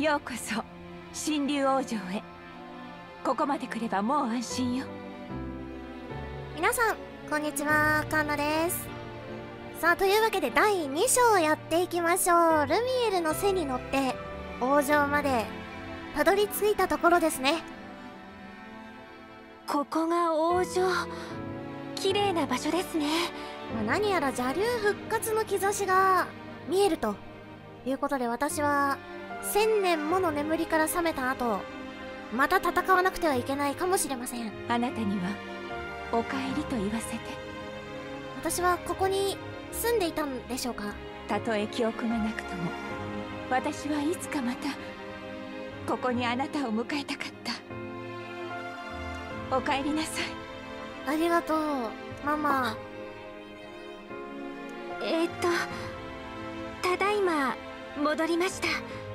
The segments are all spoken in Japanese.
ようこそ神竜王城へ。ここまで来ればもう安心よ。 皆さんこんにちは、カンナです。さあ、というわけで第2章やっていきましょう。ルミエルの背に乗って王城までたどり着いたところですね。 ここが王城、綺麗な場所ですね。 何やら邪竜復活の兆しが見えるということで、私は1000年もの眠りから覚めた後、また戦わなくてはいけないかもしれません。 あなたにはお帰りと言わせて。 私はここに住んでいたんでしょうか。 たとえ記憶がなくとも、私はいつかまたここにあなたを迎えたかった。お帰りなさい。 ありがとうママ。 ただいま戻りました。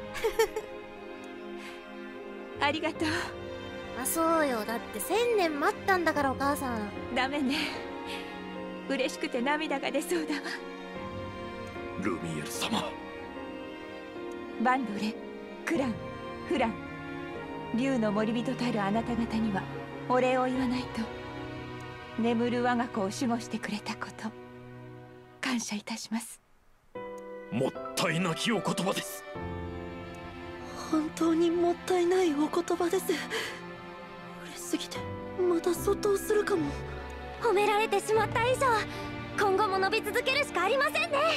ありがとう。 あ、そうよ。だって1000年待ったんだから、お母さん。 ダメね。嬉しくて涙が出そうだわ。 ルミエル様。 バンドレ、クラン、フラン、竜の森人たるあなた方にはお礼を言わないと。眠る我が子を守護してくれたこと、感謝いたします。 もったいなきお言葉です。 本当にもったいないお言葉です。嬉しすぎてまたそっとするかも。 褒められてしまった以上、今後も伸び続けるしかありませんね。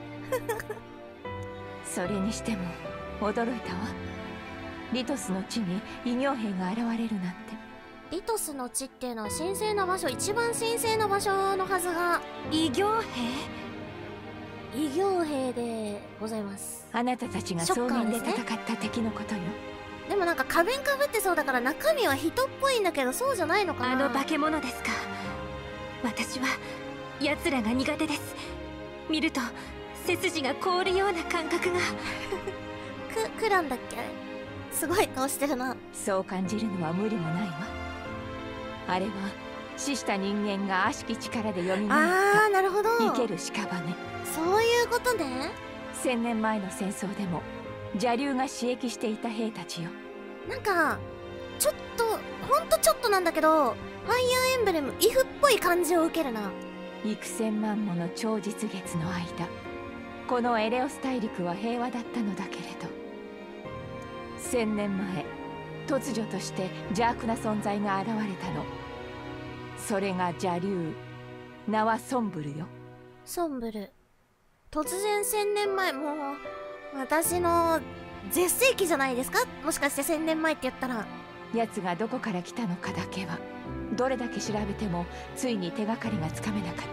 それにしても驚いたわ。リトスの地に異形兵が現れるなんて。 リトスの地っていうのは神聖な場所、一番神聖な場所のはずが。 異形兵？ 異形兵でございます。 あなたたちが草原で戦った敵のことよ。 でもなんか仮面かぶってそうだから中身は人っぽいんだけど、そうじゃないのかな。 あの化け物ですか。私は奴らが苦手です。見ると背筋が凍るような感覚が。 クランだっけ。すごい顔してるな。 そう感じるのは無理もないわ。あれは死した人間が悪しき力で蘇った。 ああ、なるほど。 生ける屍。 そういうことね。 1000年前の戦争でも邪竜が刺激していた兵たちよ。 なんかちょっと、ほんとちょっとなんだけど、ファイアーエンブレムイフっぽい感じを受けるな。 幾千万もの超実月の間、このエレオス大陸は平和だったのだけれど、1000年前突如として邪悪な存在が現れたの。それが邪竜、名はソンブルよ。 ソンブル。突然1000年前、もう私の絶世紀じゃないですか、もしかして1000年前って言ったら。 奴がどこから来たのかだけはどれだけ調べてもついに手がかりがつかめなかった。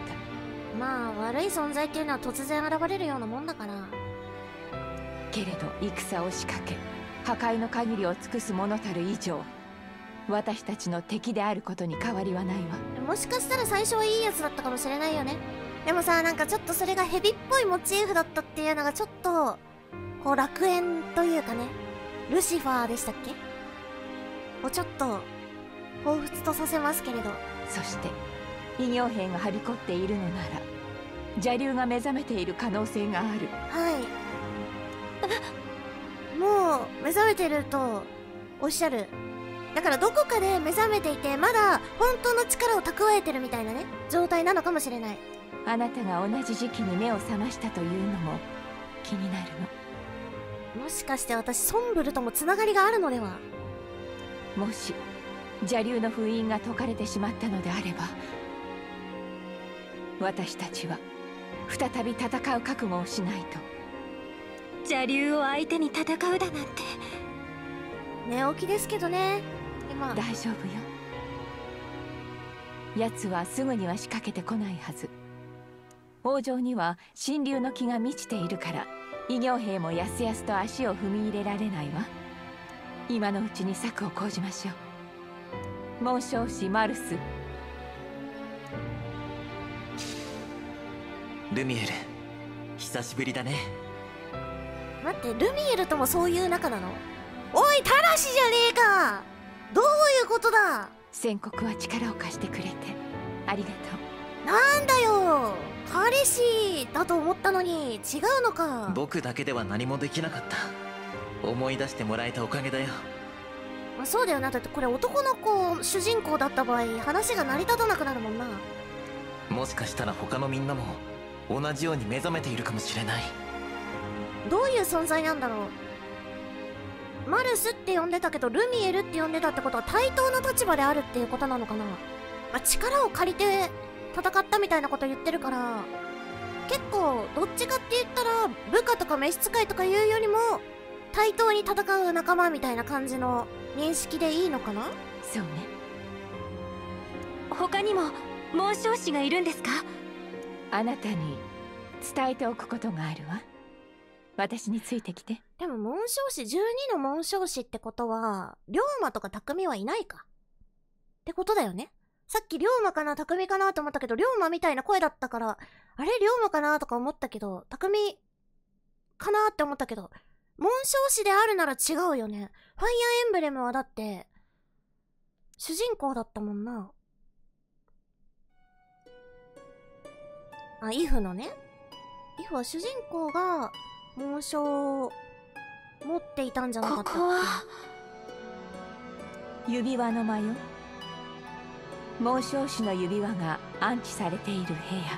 まあ悪い存在っていうのは突然現れるようなもんだから。 けれど戦を仕掛け破壊の限りを尽くす者たる以上、私たちの敵であることに変わりはないわ。 もしかしたら最初はいいやつだったかもしれないよね。でもさ、なんかちょっとそれがヘビっぽいモチーフだったっていうのがちょっとこう楽園というかね、ルシファーでしたっけをちょっと彷彿とさせますけれど。 そして異形兵がはびこっているのなら邪竜が目覚めている可能性がある。 はい。もう目覚めてるとおっしゃる。だからどこかで目覚めていて、まだ本当の力を蓄えてるみたいなね、状態なのかもしれない。 あなたが同じ時期に目を覚ましたというのも気になるの。もしかして私ソンブルともつながりがあるのでは。 もし邪竜の封印が解かれてしまったのであれば、私たちは再び戦う覚悟をしないと。 邪竜を相手に戦うだなんて。 寝起きですけどね今。 大丈夫よ。奴はすぐには仕掛けてこないはず。王城には神竜の気が満ちているから異形兵もやすやすと足を踏み入れられないわ。今のうちに策を講じましょう。紋章師マルス。 ルミエル、久しぶりだね。 待って、ルミエルともそういう仲なの？おい、タラシじゃねえか。どういうことだ。 宣告は力を貸してくれてありがとう。 なんだよ、彼氏だと思ったのに違うのか。 僕だけでは何もできなかった。 思い出してもらえたおかげだよ。 まあ、そうだよな。だってこれ男の子主人公だった場合話が成り立たなくなるもんな。 もしかしたら他のみんなも同じように目覚めているかもしれない。 どういう存在なんだろう。マルスって呼んでたけどルミエルって呼んでたってことは対等な立場であるっていうことなのかな。まあ、力を借りて戦ったみたいなこと言ってるから、結構どっちかって言ったら部下とか召使いとかいうよりも対等に戦う仲間みたいな感じの認識でいいのかな。 そうね。 他にも紋章師がいるんですか？ あなたに伝えておくことがあるわ。私についてきて。 でも紋章師12の紋章師ってことは龍馬とか匠はいないかってことだよね。さっき龍馬かな匠かなと思ったけど龍馬みたいな声だったから、あれ龍馬かなとか思ったけど匠かなって思ったけど、紋章師であるなら違うよね。ファイアーエンブレムはだって主人公だったもんな。あ、イフのね。イフは主人公が紋章を持っていたんじゃなかったっけ。 ここは指輪の間よ。紋章師の指輪が安置されている部屋。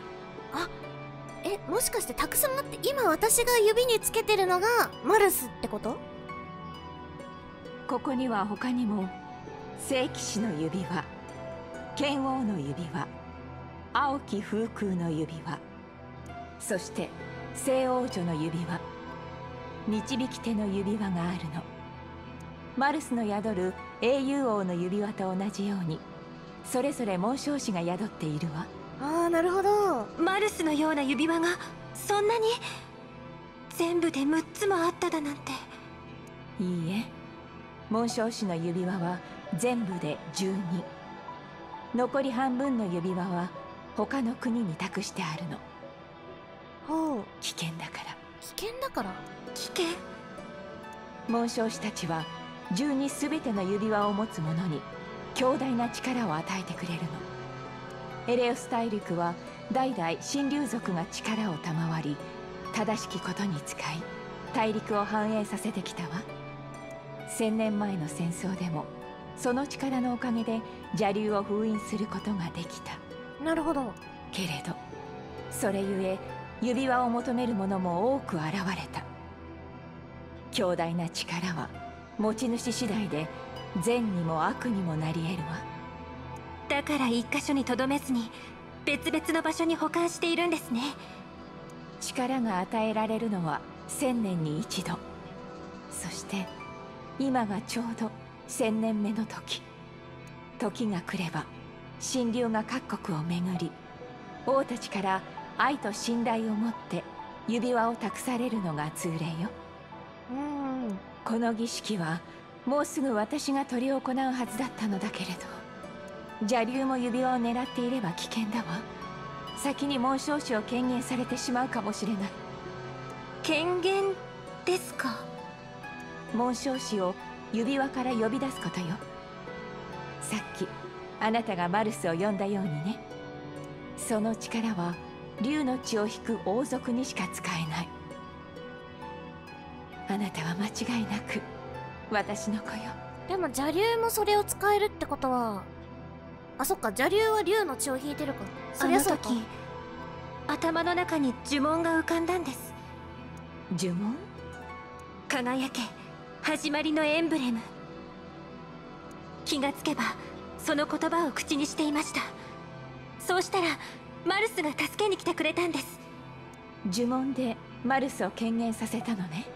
もしかしてたくさんあって、今私が指につけてるのがマルスってこと？ ここには他にも聖騎士の指輪、剣王の指輪、青き風空の指輪、そして聖王女の指輪、導き手の指輪があるの。マルスの宿る英雄王の指輪と同じようにそれぞれ紋章師が宿っているわ。 ああ、なるほど。 マルスのような指輪がそんなに全部で6つもあっただなんて。 いいえ、紋章師の指輪は全部で12。残り半分の指輪は他の国に託してあるの。 ほう。 危険だから。 危険だから？ 危険？ 紋章師たちは12すべての指輪を持つ者に強大な力を与えてくれるの。エレオス大陸は代々神竜族が力を賜り、正しきことに使い大陸を繁栄させてきたわ。1000年前の戦争でもその力のおかげで邪竜を封印することができた。 なるほど。 けれどそれゆえ指輪を求める者も多く現れた。強大な力は持ち主次第で善にも悪にもなり得るわ。 だから一箇所にとどめずに別々の場所に保管しているんですね。 力が与えられるのは1000年に一度。そして今がちょうど1000年目の時。時が来れば神竜が各国を巡り、王たちから愛と信頼を持って指輪を託されるのが通例よ。この儀式はもうすぐ私が執り行うはずだったのだけれど、邪竜も指輪を狙っていれば危険だわ。先に紋章師を権限されてしまうかもしれない。 権限ですか？ 紋章師を指輪から呼び出すことよ。さっきあなたがマルスを呼んだようにね。その力は竜の血を引く王族にしか使えない。あなたは間違いなく私の子よ。 でも邪竜もそれを使えるってことは、あ、そっか、邪竜は竜の血を引いてるか。そりゃそうか。 あの時頭の中に呪文が浮かんだんです。 呪文？ 輝け始まりのエンブレム。気がつけばその言葉を口にしていました。そうしたらマルスが助けに来てくれたんです。 呪文でマルスを権限させたのね。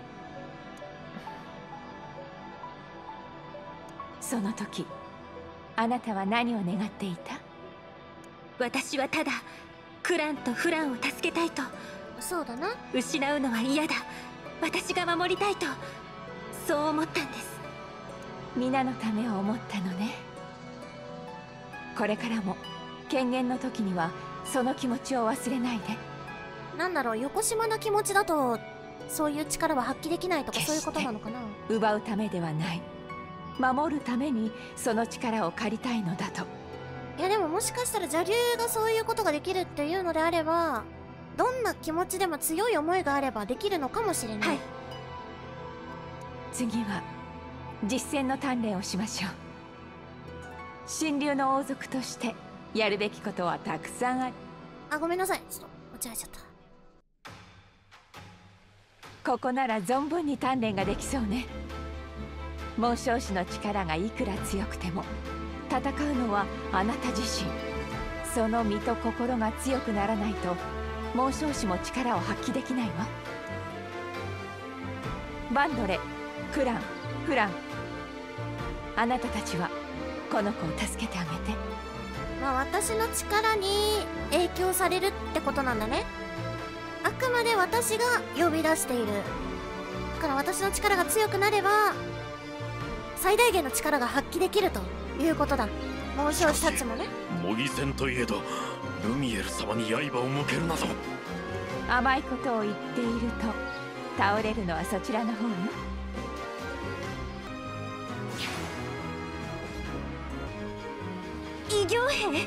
その時あなたは何を願っていた？ 私はただクランとフランを助けたいと。 そうだな。 失うのは嫌だ、私が守りたいと、そう思ったんです。 皆のためを思ったのね。これからも権限の時にはその気持ちを忘れないで。 なんだろう、横島な気持ちだとそういう力は発揮できないとか、そういうことなのかな。 奪うためではない、守るためにその力を借りたいのだと。 いやでももしかしたら邪竜がそういうことができるっていうのであれば、どんな気持ちでも強い思いがあればできるのかもしれない。 はい。 次は実戦の鍛錬をしましょう。神竜の王族としてやるべきことはたくさんある。 あ、ごめんなさい、ちょっと間違えちゃった。 ここなら存分に鍛錬ができそうね。紋章師の力がいくら強くても戦うのはあなた自身。その身と心が強くならないと紋章師も力を発揮できないわ。バンドレ、クラン、フラン、あなたたちはこの子を助けてあげて。 まあ私の力に影響されるってことなんだね。あくまで私が呼び出している。だから私の力が強くなれば最大限の力が発揮できるということだ。紋章師たちもね。 模擬戦といえどルミエル様に刃を向けるなど。 甘いことを言っていると倒れるのはそちらの方よ。 異形兵？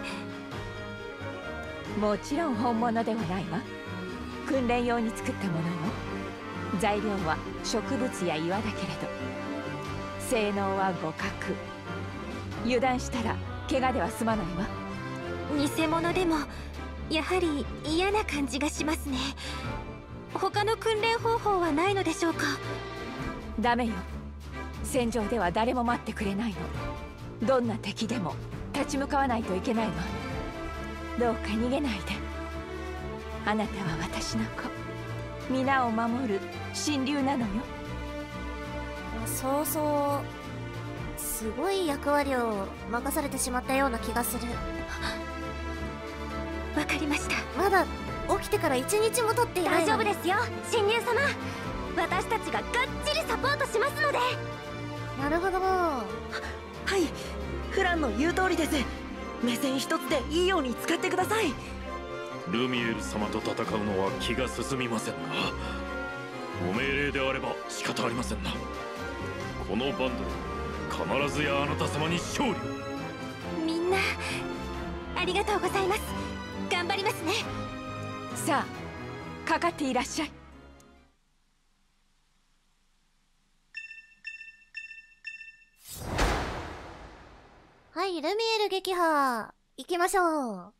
もちろん本物ではないわ。訓練用に作ったものよ。材料は植物や岩だけれど性能は互角。油断したら怪我では済まないわ。 偽物でもやはり嫌な感じがしますね。他の訓練方法はないのでしょうか？ ダメよ。戦場では誰も待ってくれないの。どんな敵でも立ち向かわないといけないわ。どうか逃げないで。あなたは私の子。皆を守る神竜なのよ。 そうそうすごい役割を任されてしまったような気がする。 わかりました。 まだ起きてから1日も経っていないの。 大丈夫ですよ神竜様。私たちががっちりサポートしますので。 なるほど。 はい、フランの言う通りです。目線一つでいいように使ってください。 ルミエル様と戦うのは気が進みませんが、ご命令であれば仕方ありませんな。このバンドで必ずやあなた様に勝利を。 みんなありがとうございます。頑張りますね。 さあかかっていらっしゃい。 はい、ルミエル撃破行きましょう。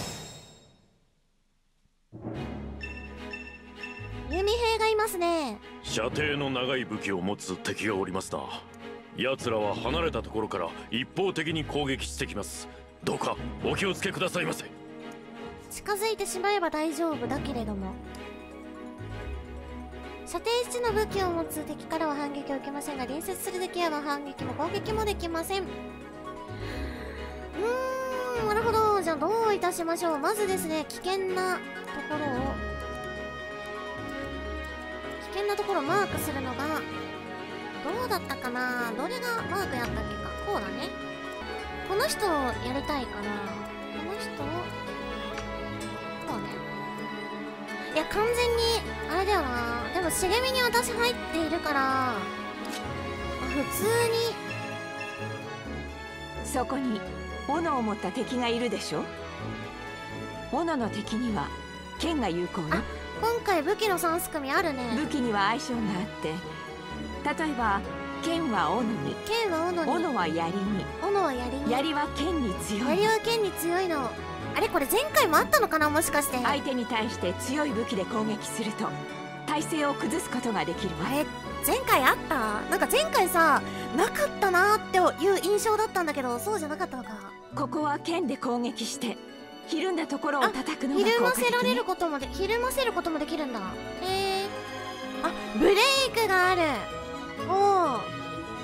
弓兵がいますね。 射程の長い武器を持つ敵がおりますな。奴らは離れたところから一方的に攻撃してきます。どうかお気をつけくださいませ。 近づいてしまえば大丈夫だけれども、射程1の武器を持つ敵からは反撃を受けませんが、隣接する敵へは反撃も攻撃もできません。なるほど。じゃあどういたしましょう。まずですね、危険なところをマークするのがどうだったかな。どれがマークやったっけか。こうだね。この人をやりたいかな。この人をこうね。いや完全にあれだよな。でも茂みに私入っているから普通に。 そこに斧を持った敵がいるでしょ。斧の敵には剣が有効よ。 今回武器の3すくみあるね。 武器には相性があって、例えば剣は斧に、 剣は斧に、 斧は槍に、 斧は槍に、 槍は剣に強い。 槍は剣に強いの。あれこれ前回もあったのかな、もしかして。 相手に対して強い武器で攻撃すると体勢を崩すことができるわ。 あれ前回あった？なんか前回さなかったなーっていう印象だったんだけど、そうじゃなかったのか。 ここは剣で攻撃してひるんだところを叩くのが効果的ね。 ひるませることもできるんだ。あ、ブレイクがある。おお。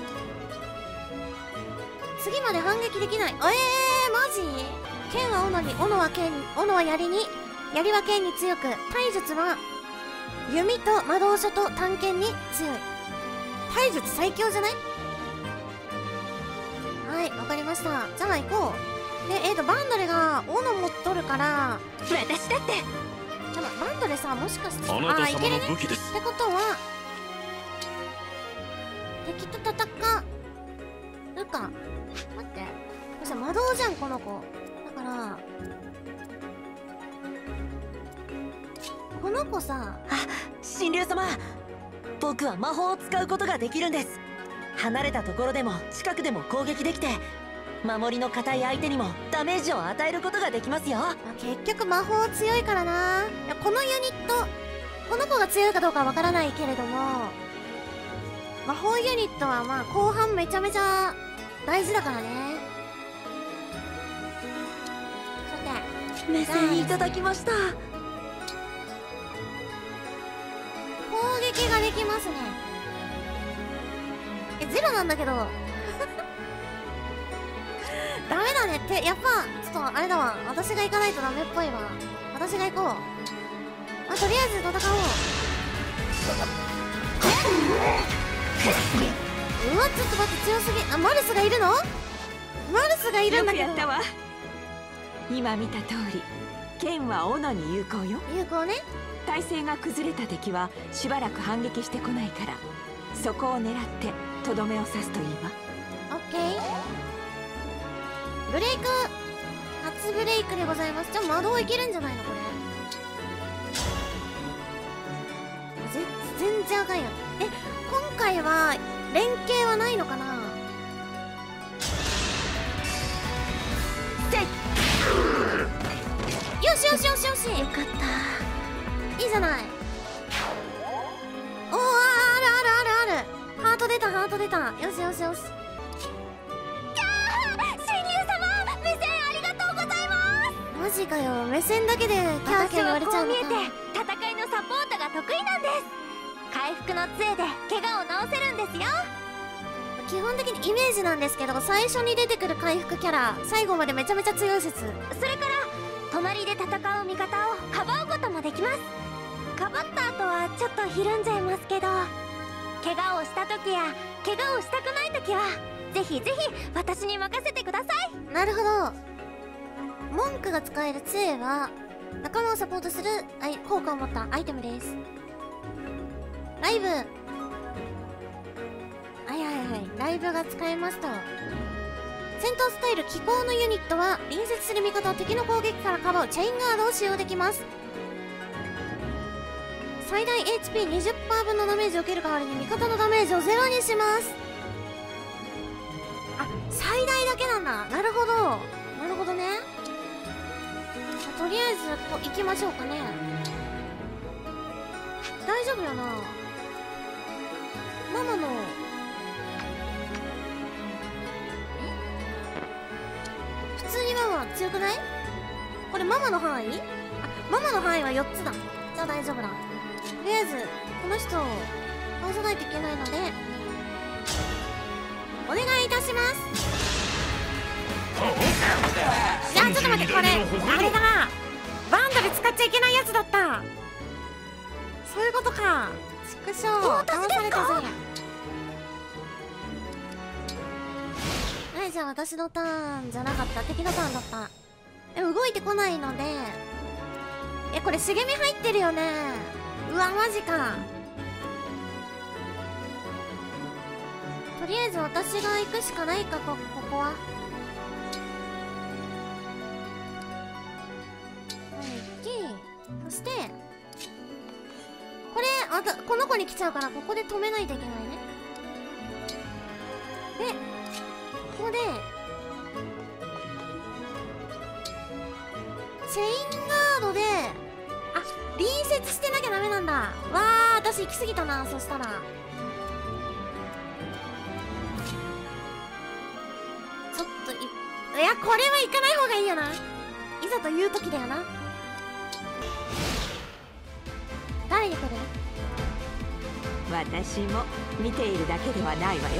次まで反撃できない。マジ？剣は斧に、斧は剣、斧は槍に、槍は剣に強く、体術は弓と魔導書と短剣に強い。体術最強じゃない？はい、わかりました。じゃあ行こう。で、バンドレが斧持っとるから、 私だって。 じゃあバンドレさ、もしかして、 あなたいけるね。 様の武器です。 ってことは敵と戦うか。待って、これさ魔導じゃんこの子。だからこの子さ、 神竜様、 僕は魔法を使うことができるんです。離れたところでも近くでも攻撃できて、守りの固い相手にもダメージを与えることができますよ。 結局魔法強いからな。いや、このユニット、この子が強いかどうかわからないけれども、魔法ユニットはまあ後半めちゃめちゃ大事だからね。さて、 目線いただきました。 攻撃ができますね。ゼロなんだけどダメだねって。やっぱちょっとあれだわ、私が行かないとダメっぽいわ。私が行こう。とりあえず戦おう。うわ、ちょっと待って、強すぎ。マルスがいるの？マルスがいるんだけど。 よくやったわ。今見た通り剣は斧に有効よ。 有効ね。 体勢が崩れた敵はしばらく反撃してこないから、そこを狙ってとどめを刺すといいわ。 オッケー。ブレイク、初ブレイクでございます。じゃあ魔導いけるんじゃないのこれ。全然あかんよ。今回は連携はないのかな。よしよしよしよし、よかった。いいじゃない。おお、あるあるあるある。ハート出た、ハート出た。よしよしよし。マジかよ、目線だけでキャーキャー言われちゃうのか。 私はこう見えて戦いのサポートが得意なんです。回復の杖で怪我を治せるんですよ。 基本的にイメージなんですけど、最初に出てくる回復キャラ最後までめちゃめちゃ強い説。 それから隣で戦う味方をかばうこともできます。かばった後はちょっとひるんじゃいますけど、怪我をした時や怪我をしたくない時はぜひぜひ私に任せてください。 なるほど。文句が使える杖は仲間をサポートする効果を持ったアイテムです。ライブ、はいはいはい、ライブが使えますと。戦闘スタイル気候のユニットは隣接する味方を敵の攻撃からかばうチェインガードを使用できます。最大 HP20% 分のダメージを受ける代わりに味方のダメージをゼロにします。あ、最大だけなんだ。なるほどなるほどね。とりあえず行きましょうかね。大丈夫よな。ママの普通にママ強くない？これママの範囲？ママの範囲は4つだ。じゃあ大丈夫だ。とりあえずこの人を倒さないといけないのでお願いいたします。いや、ちょっと待って、これあれだな、バンドで使っちゃいけないやつだった。そういうことか。畜生、倒されたぜ。はい、じゃあ私のターンじゃなかった、敵のターンだった。動いてこないので、これ茂み入ってるよね。うわ、マジか。とりあえず私が行くしかないか、ここは。そしてこれこの子に来ちゃうから、ここで止めないといけないね。でここでチェインガードで隣接してなきゃダメなんだ。わー、私行き過ぎたな。そしたらちょっといや、これは行かない方がいいよな。いざという時だよな。誰に来る？ 私も見ているだけではないわよ。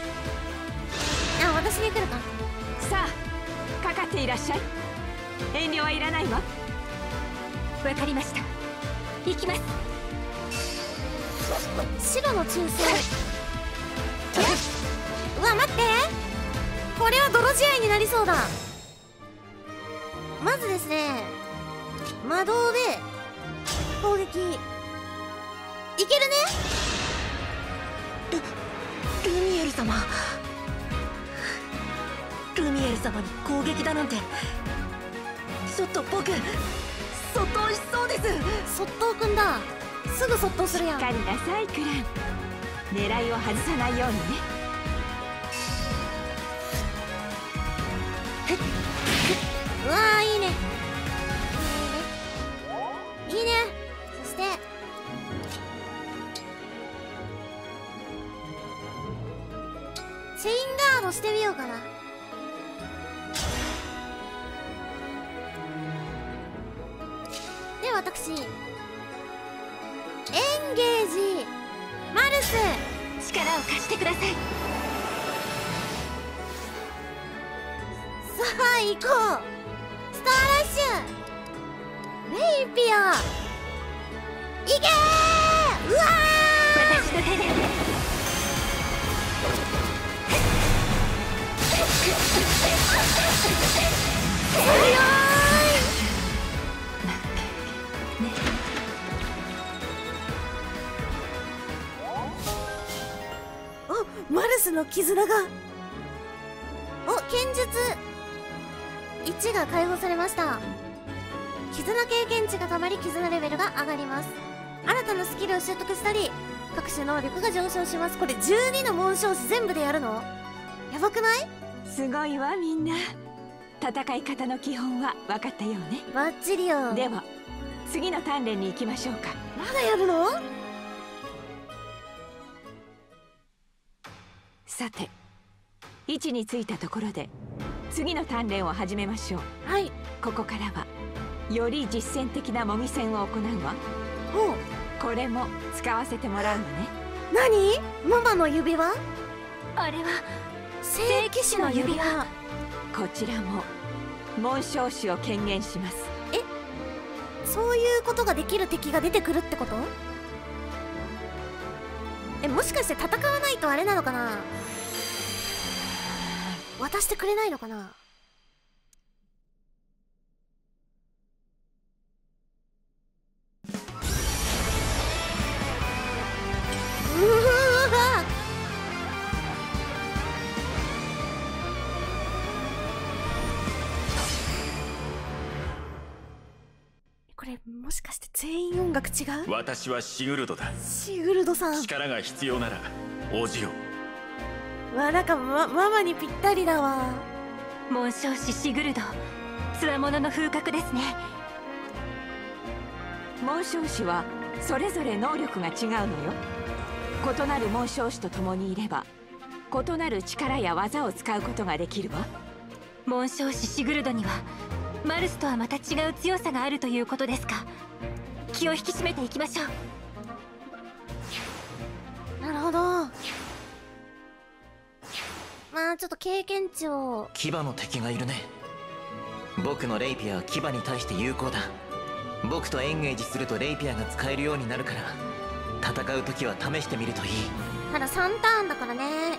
私に来るか。 さあ、かかっていらっしゃい。遠慮はいらないわ。 わかりました。行きます。 白の忠誠。うわ、待って、これは泥仕合になりそうだ。まずですね、魔導で攻撃いけるね。 ルミエル様、ルミエル様に攻撃だなんて、ちょっと僕そっとしそうです。 そっとくんだ。 すぐそっとするやん。 しっかりなさいクラン。狙いを外さないようにね。 うわー、いいねいいねいいね。そしてチェインガードしてみようかな。で私エンゲージマルス。 力を貸してください。 さあ行こう。スターラッシュレイピアいけー。うわ私の手でー強い。マルスの絆が剣術1が解放されました。絆経験値がたまり絆レベルが上がります。新たなスキルを習得したり各種能力が上昇します。これ12の紋章師全部でやるのやばくない？ すごいわみんな。戦い方の基本は分かったようね。 バッチリよ。 では次の鍛錬に行きましょうか。 まだやるの？ さて位置についたところで次の鍛錬を始めましょう。 はい。 ここからはより実践的な模擬戦を行うわ。 ほう。 これも使わせてもらうのね。 何？ママの指輪？ あれは聖騎士の指輪。 こちらも紋章師を権限します。 そういうことができる敵が出てくるってこと？もしかして戦わないとあれなのかな？渡してくれないのかな？うわこれもしかして全員音楽違う？ 私はシグルドだ。 シグルドさん。 力が必要なら応じよう。 わ、なんかママにぴったりだわ。 紋章師シグルド、強者の風格ですね。 紋章師はそれぞれ能力が違うのよ。異なる紋章師と共にいれば異なる力や技を使うことができるわ。 紋章師シグルドにはマルスとはまた違う強さがあるということですか。気を引き締めていきましょう。 なるほど。まあちょっと経験値を。 牙の敵がいるね。僕のレイピアは牙に対して有効だ。僕とエンゲージするとレイピアが使えるようになるから、戦う時は試してみるといい。 ただ3ターンだからね、エンゲージ。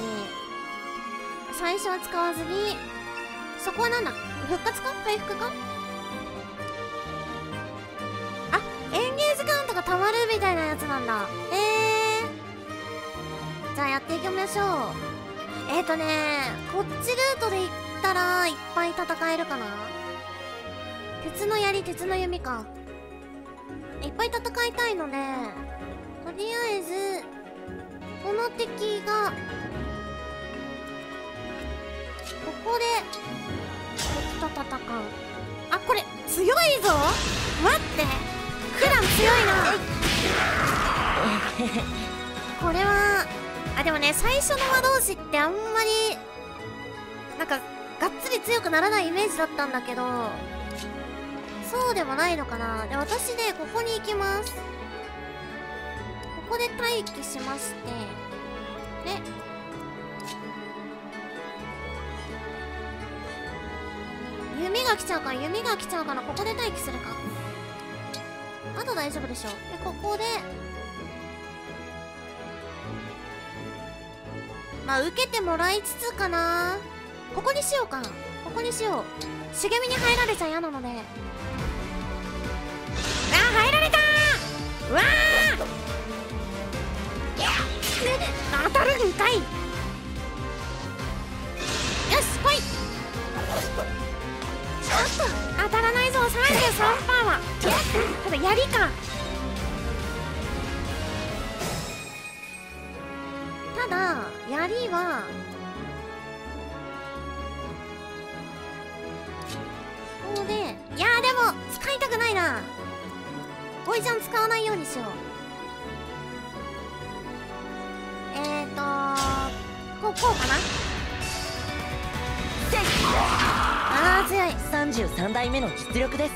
最初は使わずに、そこはなんだ、復活か回復か。あ、エンゲージカウントがたまるみたいなやつなんだ。じゃあやっていきましょう。こっちルートで行ったらいっぱい戦えるかな。鉄の槍、鉄の弓か。いっぱい戦いたいので、とりあえずこの敵がここで敵と戦う。あ、これ強いぞ。待って、クラン強いな。これはでもね、最初の魔導士ってあんまりなんかがっつり強くならないイメージだったんだけど、そうでもないのかな。で、私ね、ここに行きます。ここで待機しまして、で弓が来ちゃうから、弓が来ちゃうからここで待機するか。あと大丈夫でしょ。で、ここでまあ受けてもらいつつかな。ここにしようか。ここにしよう。茂みに入られちゃ嫌なので。入られたー。うわー当たるんかい。よし来い。ちょっと当たらないぞ。33%はただ槍か。 槍はここで、いやーでも使いたくないな。ボイちゃん使わないようにしよう。こうかな。あー強い。 33代目の実力です。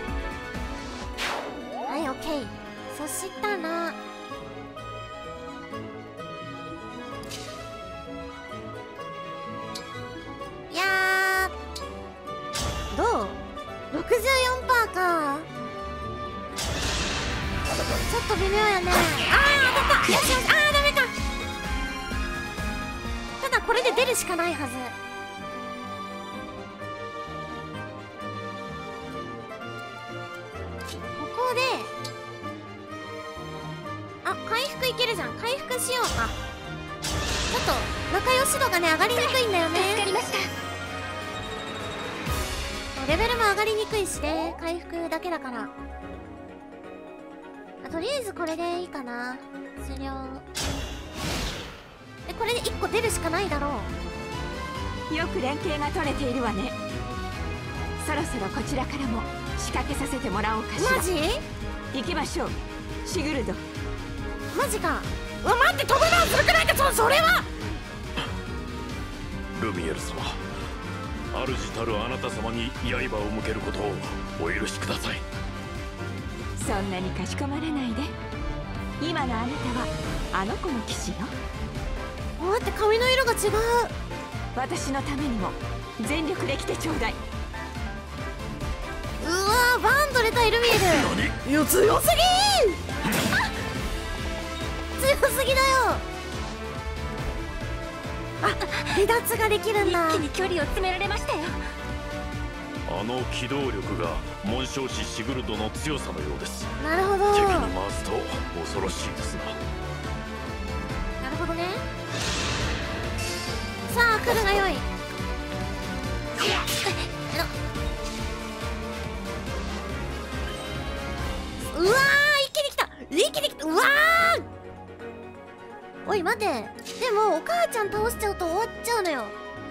はい、オッケー。そしたらいやーどう ?64% か。ちょっと微妙やね。当たった。よしよし。ダメか。ただこれで出るしかないはず。ここで回復いけるじゃん。回復しようか。ちょっと仲良し度がね上がりにくいんだよね。 助かりました。 レベルも上がりにくいしね、回復だけだから。とりあえずこれでいいかな。終了で、これで1個出るしかないだろう。 よく連携が取れているわね。そろそろこちらからも仕掛けさせてもらおうかしら。 マジ？ 行きましょうシグルド。 マジか。うわ待って、飛ぶのずるくないか。それはルミエル様、主たるあなた様に刃を向けることをお許しください。 そんなにかしこまらないで。今のあなたはあの子の騎士よ。 待って、髪の色が違う。 私のためにも全力で来てちょうだい。 うわー、バンドレ対ルミエル。いや強すぎ強すぎだよ。離脱ができるんだ。 一気に距離を詰められましたよ。 あの機動力が紋章師シグルドの強さのようです。 なるほど。 敵に回すと恐ろしいですな。 なるほどね。さあ来るがよい。うわー、一気に来た。一気に来た。うわー、おい待て。でもお母ちゃん倒しちゃうと終わっちゃうのよ。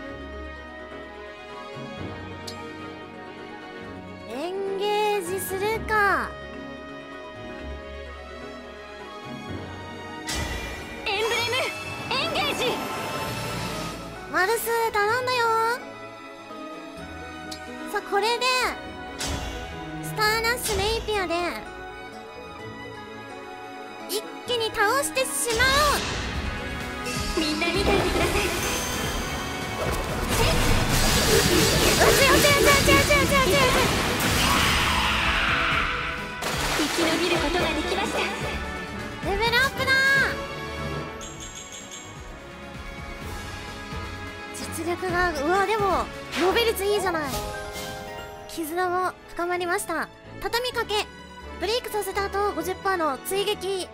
エンゲージするか。 エンブレムエンゲージ。 マルス頼んだよ。さあこれでスターナッシュネイピアで一気に倒してしまう。 みんな見ていてください。生き延びることができました。 レベルアップだ。実力が、うわでもノベ率いいじゃない。絆も深まりました。畳みかけブレイクさせた後 50% の追撃。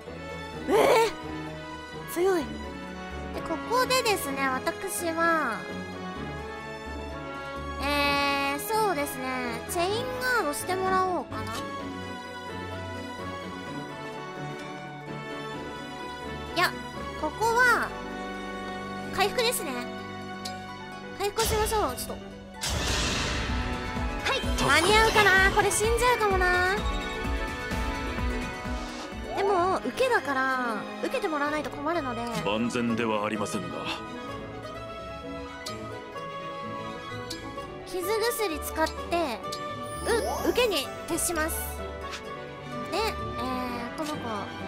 強い。でここでですね、私はそうですね、チェインガードしてもらおうかな。いや、ここは回復ですね。回復しましょう。ちょっと間に合うかな。これ死んじゃうかもな。でも受けだから受けてもらわないと困るので。 万全ではありませんが、 傷薬使って受けに徹します。で、この子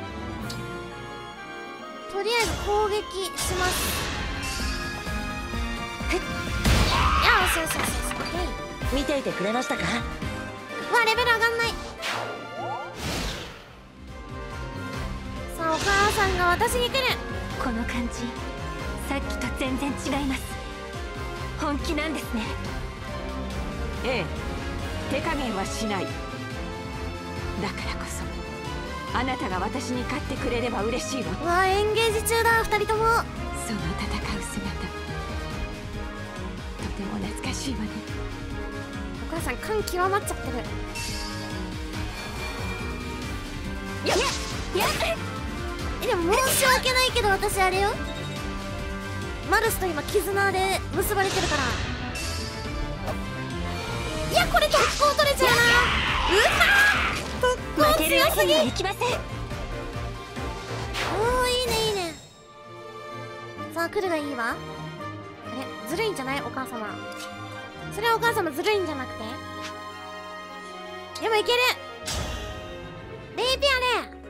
とりあえず攻撃します。よしよしよしよし、オッケー。 見ていてくれましたか。 うわレベル上がんない。さあお母さんが私に来る。 この感じ、さっきと全然違います。本気なんですね。 ええ、手加減はしない。だからこそあなたが私に勝ってくれれば嬉しいわ。 うわエンゲージ中だ、2人とも。 その戦う姿、とても懐かしいわね。 お母さん感極まっちゃってる。でも申し訳ないけど私あれよ、 マルスと今絆で結ばれてるから。いやこれ特攻取れちゃうな。特攻強すぎ。 いきません。 おーいいねいいね。さあ来るがいいわ。あれずるいんじゃない？お母様それはお母様ずるいんじゃなくて、でもいける。レイピアね、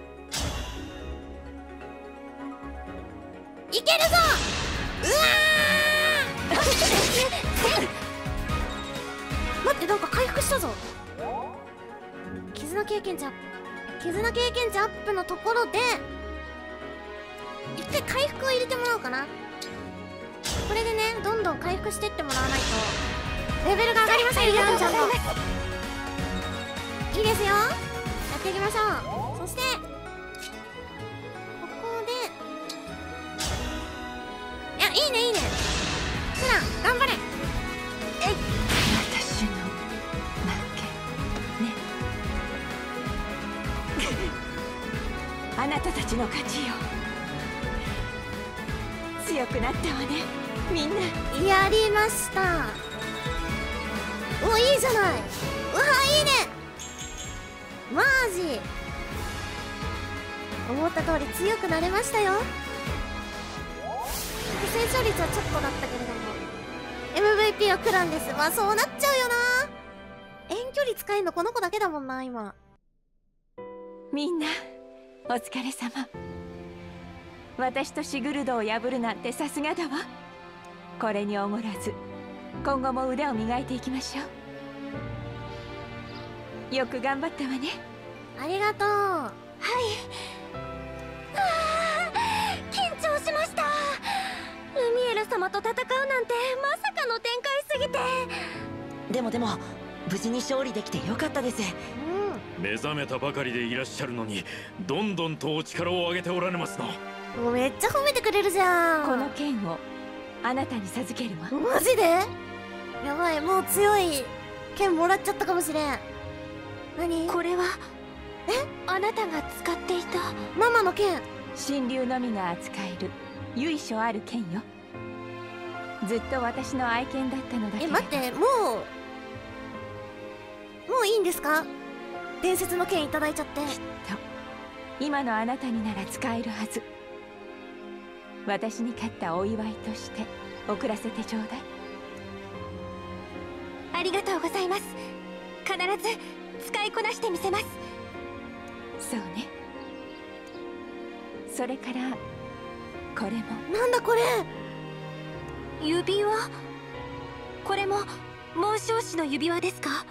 いけるぞ。うわー待ってなんか回復したぞ。絆経験値アップのところで一回回復を入れてもらおうかな。これでねどんどん回復してってもらわないとレベルが上がりませんよ。ちゃんといいですよ、やっていきましょう。そしてここでいやいいねいいね。フラン頑張れ。 私の負けね。あなたたちの勝ちよ。強くなったわねみんな。 やりました。おいいじゃない。うわいいねマジ。思った通り強くなれましたよ。成長率はちょっとだったけれども MVP はクランです。まあそうなっちゃうよな。遠距離使えんのこの子だけだもんな今。 みんなお疲れ様。私とシグルドを破るなんてさすがだわ。これにおごらず今後も腕を磨いていきましょう。よく頑張ったわね。 ありがとう。 はい。緊張しました。ルミエル様と戦うなんてまさかの展開すぎて。 でも無事に勝利できてよかったです。 目覚めたばかりでいらっしゃるのにどんどんとお力を上げておられますな。 もうめっちゃ褒めてくれるじゃん。 この剣をあなたに授けるわ。 マジでやばい、もう強い剣もらっちゃったかもしれん。何これはあなたが使っていたママの剣。 神竜のみが扱える由緒ある剣よ。ずっと私の愛犬だったのだけれど。 待って、もういいんですか？伝説の剣いただいちゃって。 きっと今のあなたになら使えるはず。私に勝ったお祝いとして送らせてちょうだい。 ありがとうございます。必ず使いこなしてみせます。 そうね。それからこれも。 なんだこれ。 指輪。これも紋章師の指輪ですか？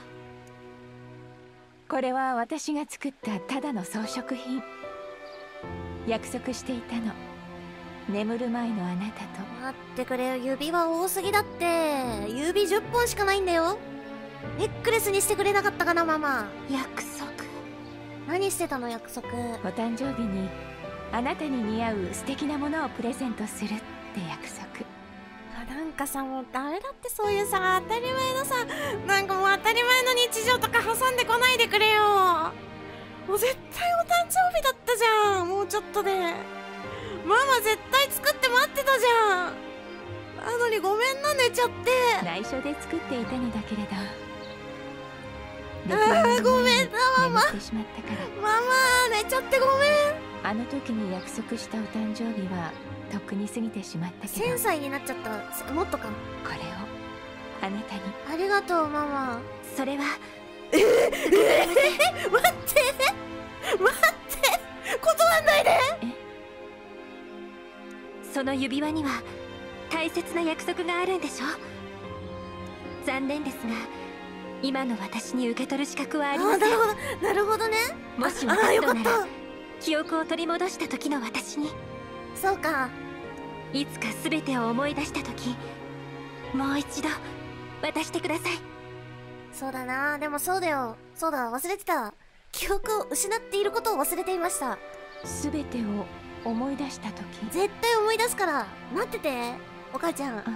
これは私が作ったただの装飾品。約束していたの、眠る前のあなたと。 待ってくれよ、指輪多すぎだって。指10本しかないんだよ。ネックレスにしてくれなかったかなママ。 約束。 何してたの約束。 お誕生日にあなたに似合う素敵なものをプレゼントするって約束。 なんかさ、もうダメだってそういうさ、当たり前のさ、なんかもう当たり前の日常とか挟んでこないでくれよ。もう絶対お誕生日だったじゃん。もうちょっとでママ絶対作って待ってたじゃん。なのにごめんな、寝ちゃって。 内緒で作っていたのだけれど、 ごめんなママ。 眠ってしまったから。 ママ寝ちゃってごめん。 あの時に約束したお誕生日はとっくに過ぎてしまったけど、 1000歳になっちゃった。もっとかも。 これをあなたに。 ありがとうママ。 それは待って待って断んないで。 その指輪には大切な約束があるんでしょ。残念ですが今の私に受け取る資格はありません。 なるほどね。 もし私となら記憶を取り戻した時の私に。 そうか。 いつか全てを思い出した時もう一度渡してください。 そうだな。でもそうだよ。そうだ、忘れてた。記憶を失っていることを忘れていました。 全てを思い出した時。 絶対思い出すから。待っててお母ちゃん。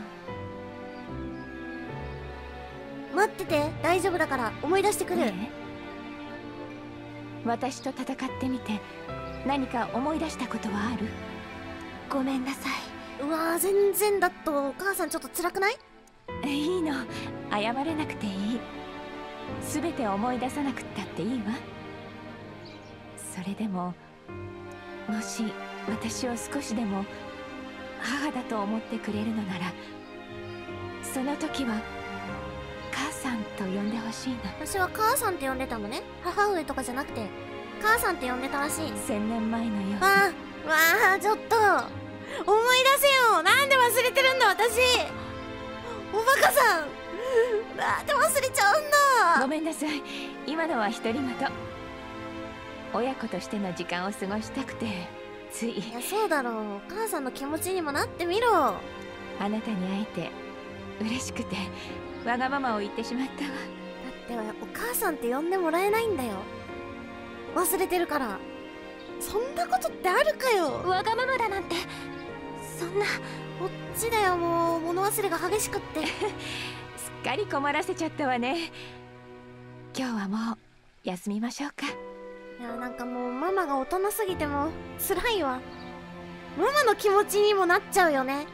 待ってて、大丈夫だから思い出してくる。 ねえ、私と戦ってみて何か思い出したことはある？ ごめんなさい。 うわー、全然だとお母さんちょっと辛くない？ いいの、謝らなくていい。全て思い出さなくったっていいわ。それでももし私を少しでも母だと思ってくれるのなら、その時は母さんと呼んでほしいの。 私は母さんって呼んでたのね。母上とかじゃなくて母さんって呼んでたらしい。 1000年前のように。 わあちょっと思い出せよ。なんで忘れてるんだ私。おバカさん、なんで忘れちゃうんだ。 ごめんなさい、今のは独り言。親子としての時間を過ごしたくてつい。 いや、そうだろう。お母さんの気持ちにもなってみろ。 あなたに会えて嬉しくてわがままを言ってしまったわ。 だってお母さんって呼んでもらえないんだよ、忘れてるから。そんなことってあるかよ。 わがままだなんて、そんな。 こっちだよ、もう物忘れが激しくってすっかり困らせちゃったわね。今日はもう休みましょうか。 いや、なんかもうママが大人すぎても辛いわ。ママの気持ちにもなっちゃうよね。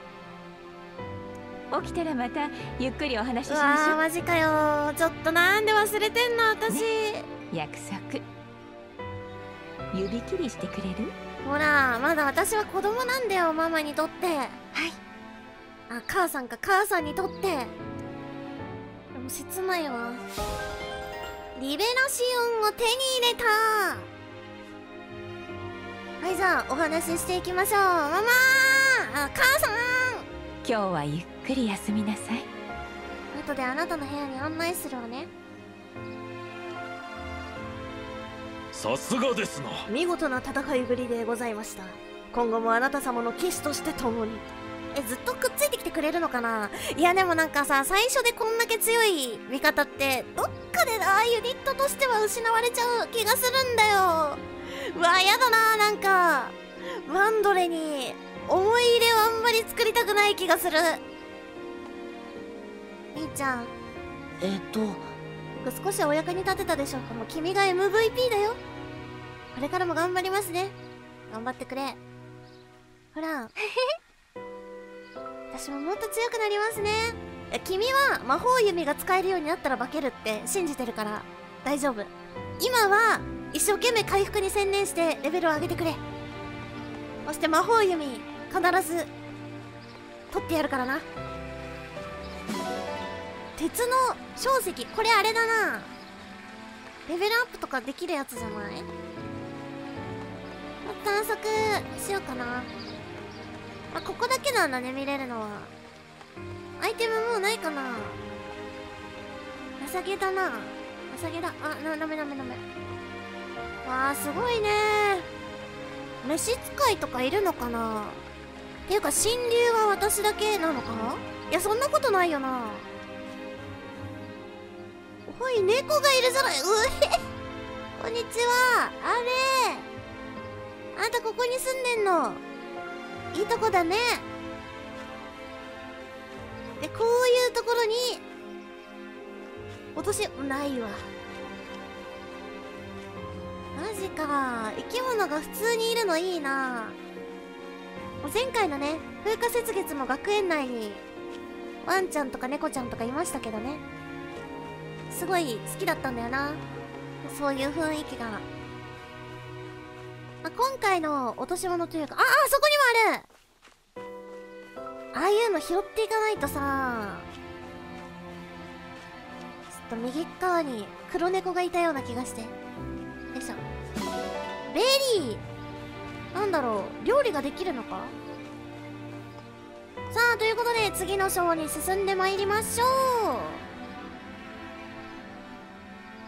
起きたらまたゆっくりお話ししうましょう。 わー、マジかよ。ちょっとなんで忘れてんの私、 約束。指切りしてくれる？ ほら、まだ私は子供なんだよ、ママにとって。はい。あ、母さんか、母さんにとって。でも切ないわ。リベラシオンを手に入れた。はい、じゃあお話ししていきましょう。ママー、あ、母さん。 今日はゆっくり休みなさい。 後であなたの部屋に案内するわね。 さすがですな。 見事な戦いぶりでございました。今後もあなた様の騎士として共に。ずっとくっついてきてくれるのかな。いや、でもなんかさ、最初でこんだけ強い味方ってどっかでユニットとしては失われちゃう気がするんだよ。うわ、やだな。なんかワンドレに思い入れをあんまり作りたくない気がする。兄ちゃん、僕少しお役に立てたでしょうか。もう君が MVP だよ。これからも頑張りますね。頑張ってくれ。ほら私ももっと強くなりますね。君は魔法弓が使えるようになったら化けるって信じてるから大丈夫。今は一生懸命回復に専念してレベルを上げてくれ。そして魔法弓必ず取ってやるからな。鉄の晶石、これあれだな。レベルアップとかできるやつじゃない？探索しようかな。あ、ここだけなんだね、見れるのは。アイテムもうないかな。情けだな。情けだ。あ、ダメ。わあ、すごいね。召使いとかいるのかな。っていうか、神竜は私だけなのかな。いや、そんなことないよな。おい、猫がいるじゃない。うえこんにちは。あれ、あんたここに住んでんの。いいとこだね。で、こういうところに落としないわ。マジか。生き物が普通にいるのいいな。前回のね、風化雪月も学園内にワンちゃんとか猫ちゃんとかいましたけどね、すごい好きだったんだよな、そういう雰囲気が。まあ、今回の落とし物というか、そこにもある。ああいうの拾っていかないとさ。ちょっと右側に黒猫がいたような気がして。よいしょ。ベリー、なんだろう、料理ができるのか。さあ、ということで次の章に進んでまいりましょう。